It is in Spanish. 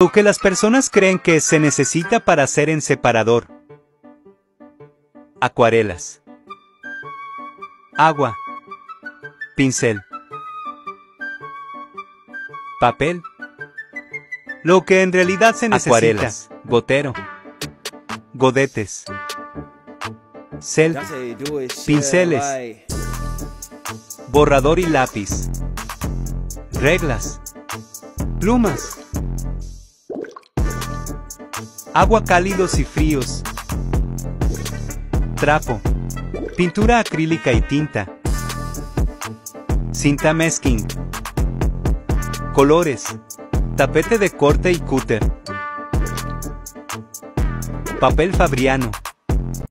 Lo que las personas creen que se necesita para hacer en separador. Acuarelas. Agua. Pincel. Papel. Lo que en realidad se necesita. Acuarelas. Gotero. Godetes. Cel. Pinceles. Borrador y lápiz. Reglas. Plumas. Agua cálidos y fríos. Trapo. Pintura acrílica y tinta. Cinta masking. Colores. Tapete de corte y cúter. Papel fabriano.